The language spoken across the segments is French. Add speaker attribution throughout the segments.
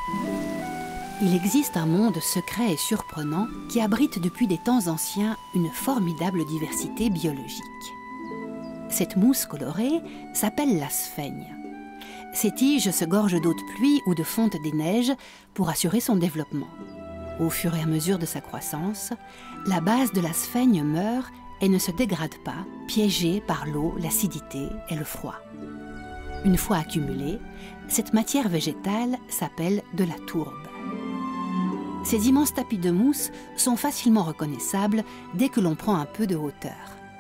Speaker 1: Il existe un monde secret et surprenant qui abrite depuis des temps anciens une formidable diversité biologique. Cette mousse colorée s'appelle la sphaigne. Ses tiges se gorgent d'eau de pluie ou de fonte des neiges pour assurer son développement. Au fur et à mesure de sa croissance, la base de la sphaigne meurt et ne se dégrade pas, piégée par l'eau, l'acidité et le froid. Une fois accumulée, cette matière végétale s'appelle de la tourbe. Ces immenses tapis de mousse sont facilement reconnaissables dès que l'on prend un peu de hauteur.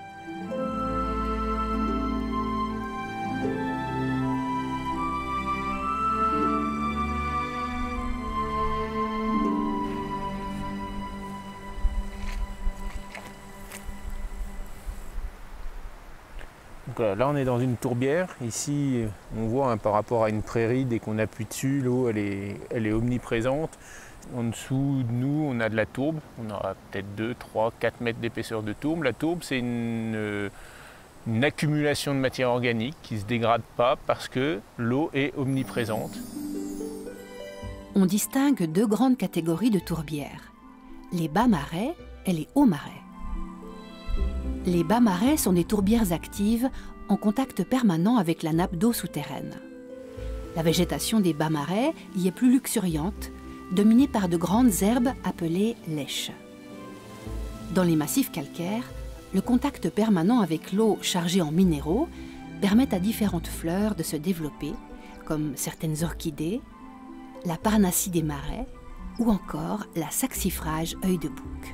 Speaker 2: Donc là, on est dans une tourbière. Ici, on voit par rapport à une prairie, dès qu'on appuie dessus, l'eau elle est omniprésente. En dessous de nous, on a de la tourbe. On aura peut-être 2, 3, 4 mètres d'épaisseur de tourbe. La tourbe, c'est une accumulation de matière organique qui ne se dégrade pas parce que l'eau est omniprésente.
Speaker 1: On distingue deux grandes catégories de tourbières, les bas marais et les hauts marais. Les bas marais sont des tourbières actives en contact permanent avec la nappe d'eau souterraine. La végétation des bas marais y est plus luxuriante, dominée par de grandes herbes appelées lèches. Dans les massifs calcaires, le contact permanent avec l'eau chargée en minéraux permet à différentes fleurs de se développer, comme certaines orchidées, la parnassie des marais ou encore la saxifrage œil de bouc.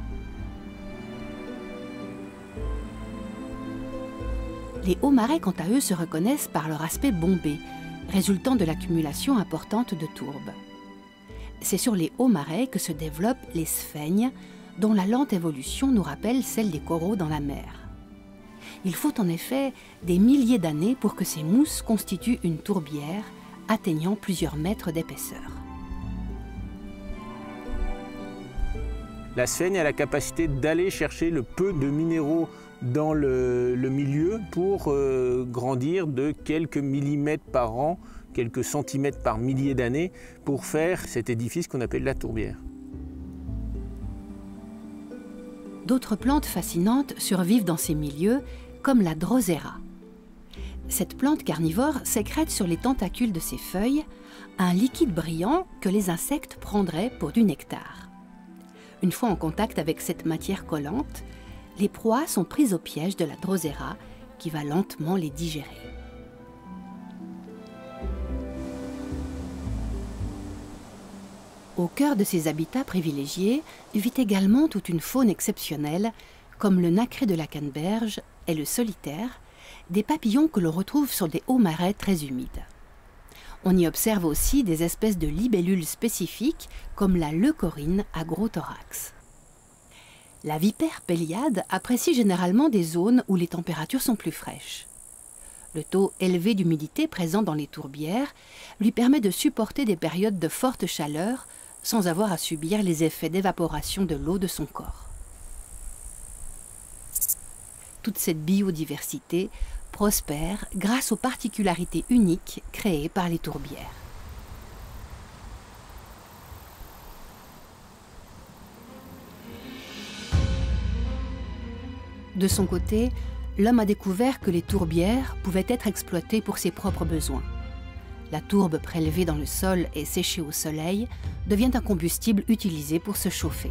Speaker 1: Les hauts marais, quant à eux, se reconnaissent par leur aspect bombé, résultant de l'accumulation importante de tourbe. C'est sur les hauts marais que se développent les sphègnes, dont la lente évolution nous rappelle celle des coraux dans la mer. Il faut en effet des milliers d'années pour que ces mousses constituent une tourbière atteignant plusieurs mètres d'épaisseur.
Speaker 2: La sphaigne a la capacité d'aller chercher le peu de minéraux dans le milieu pour grandir de quelques millimètres par an, quelques centimètres par milliers d'années, pour faire cet édifice qu'on appelle la tourbière.
Speaker 1: D'autres plantes fascinantes survivent dans ces milieux, comme la drosera. Cette plante carnivore sécrète sur les tentacules de ses feuilles un liquide brillant que les insectes prendraient pour du nectar. Une fois en contact avec cette matière collante, les proies sont prises au piège de la drosera qui va lentement les digérer. Au cœur de ces habitats privilégiés vit également toute une faune exceptionnelle, comme le nacré de la canneberge et le solitaire, des papillons que l'on retrouve sur des hauts marais très humides. On y observe aussi des espèces de libellules spécifiques, comme la leucorrhine à gros thorax. La vipère péliade apprécie généralement des zones où les températures sont plus fraîches. Le taux élevé d'humidité présent dans les tourbières lui permet de supporter des périodes de forte chaleur sans avoir à subir les effets d'évaporation de l'eau de son corps. Toute cette biodiversité prospère grâce aux particularités uniques créées par les tourbières. De son côté, l'homme a découvert que les tourbières pouvaient être exploitées pour ses propres besoins. La tourbe prélevée dans le sol et séchée au soleil devient un combustible utilisé pour se chauffer.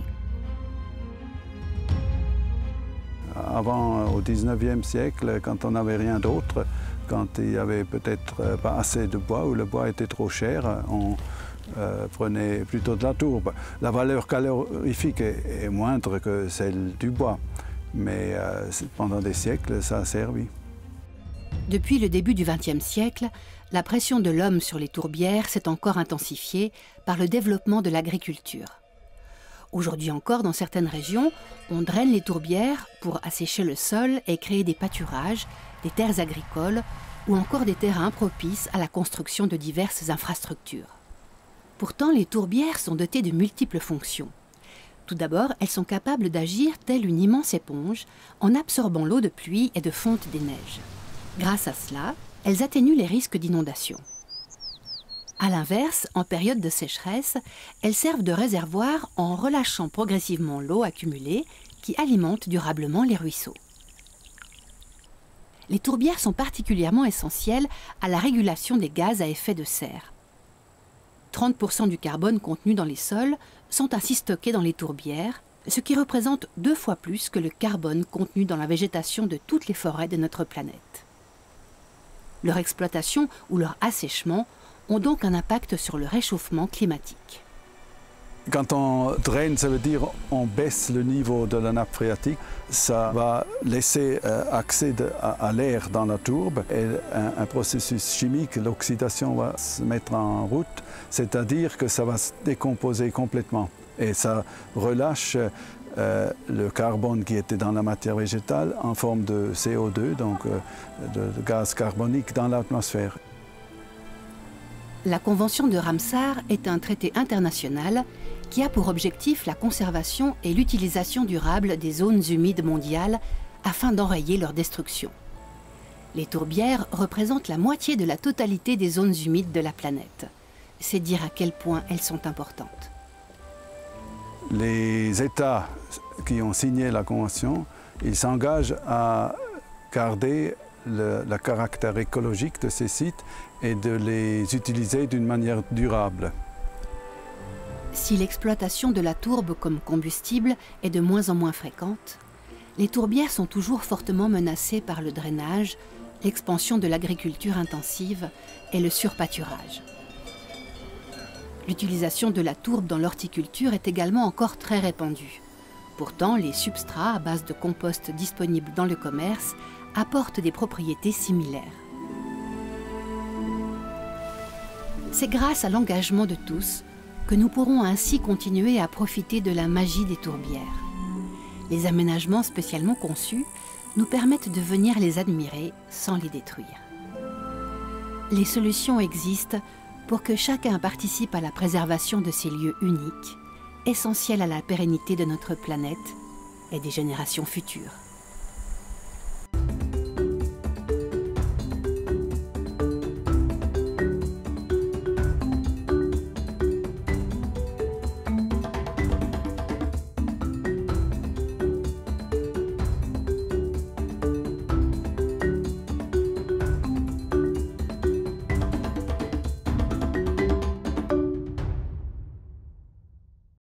Speaker 3: Avant, au XIXe siècle, quand on n'avait rien d'autre, quand il n'y avait peut-être pas assez de bois ou le bois était trop cher, on prenait plutôt de la tourbe. La valeur calorifique est moindre que celle du bois, mais pendant des siècles, ça a servi.
Speaker 1: Depuis le début du XXe siècle, la pression de l'homme sur les tourbières s'est encore intensifiée par le développement de l'agriculture. Aujourd'hui encore, dans certaines régions, on draine les tourbières pour assécher le sol et créer des pâturages, des terres agricoles ou encore des terrains propices à la construction de diverses infrastructures. Pourtant, les tourbières sont dotées de multiples fonctions. Tout d'abord, elles sont capables d'agir telle une immense éponge en absorbant l'eau de pluie et de fonte des neiges. Grâce à cela, elles atténuent les risques d'inondation. A l'inverse, en période de sécheresse, elles servent de réservoir en relâchant progressivement l'eau accumulée qui alimente durablement les ruisseaux. Les tourbières sont particulièrement essentielles à la régulation des gaz à effet de serre. 30% du carbone contenu dans les sols sont ainsi stockés dans les tourbières, ce qui représente 2 fois plus que le carbone contenu dans la végétation de toutes les forêts de notre planète. Leur exploitation ou leur assèchement ont donc un impact sur le réchauffement climatique.
Speaker 3: Quand on draine, ça veut dire on baisse le niveau de la nappe phréatique. Ça va laisser accès à l'air dans la tourbe et un processus chimique, l'oxydation va se mettre en route, c'est-à-dire que ça va se décomposer complètement. Et ça relâche le carbone qui était dans la matière végétale en forme de CO2, donc de gaz carbonique dans l'atmosphère.
Speaker 1: La Convention de Ramsar est un traité international qui a pour objectif la conservation et l'utilisation durable des zones humides mondiales afin d'enrayer leur destruction. Les tourbières représentent la moitié de la totalité des zones humides de la planète. C'est dire à quel point elles sont importantes.
Speaker 3: Les États qui ont signé la Convention, ils s'engagent à garder le caractère écologique de ces sites et de les utiliser d'une manière durable.
Speaker 1: Si l'exploitation de la tourbe comme combustible est de moins en moins fréquente, les tourbières sont toujours fortement menacées par le drainage, l'expansion de l'agriculture intensive et le surpâturage. L'utilisation de la tourbe dans l'horticulture est également encore très répandue. Pourtant, les substrats à base de compost disponibles dans le commerce apportent des propriétés similaires. C'est grâce à l'engagement de tous que nous pourrons ainsi continuer à profiter de la magie des tourbières. Les aménagements spécialement conçus nous permettent de venir les admirer sans les détruire. Les solutions existent pour que chacun participe à la préservation de ces lieux uniques, essentiels à la pérennité de notre planète et des générations futures.